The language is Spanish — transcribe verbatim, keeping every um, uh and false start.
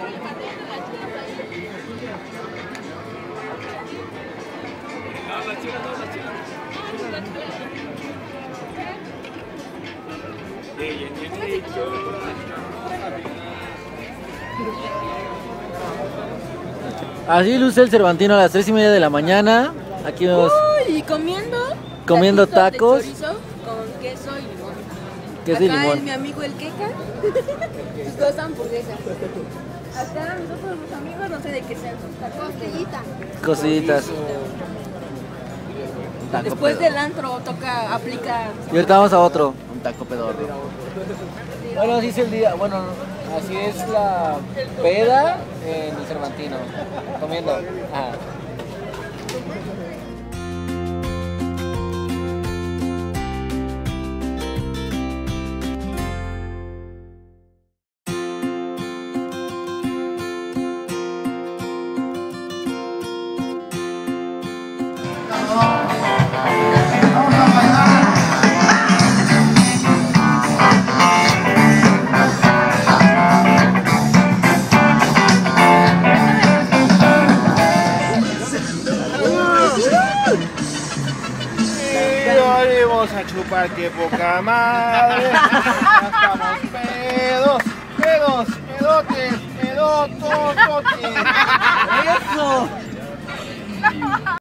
Así luce el Cervantino a las tres y media de la mañana. Aquí vemos. Uy, y comiendo. Comiendo tacos. De chorizo con queso y limón. Queso y Acá limón. es mi amigo el Queca. Sus dos hamburguesas. Acá mis otros amigos, no sé de qué sean sus tacos. Costillitas. Cositas. Taco Después pedorro. del antro toca, aplica. Y ahorita vamos a otro. Un taco pedorro. Bueno, así es el día. Bueno, así es la peda en el Cervantino. Comiendo. Ajá. Vamos a chupar, que poca madre. Ya estamos pedos, pedos, pedotes, pedotototes. ¡Eso!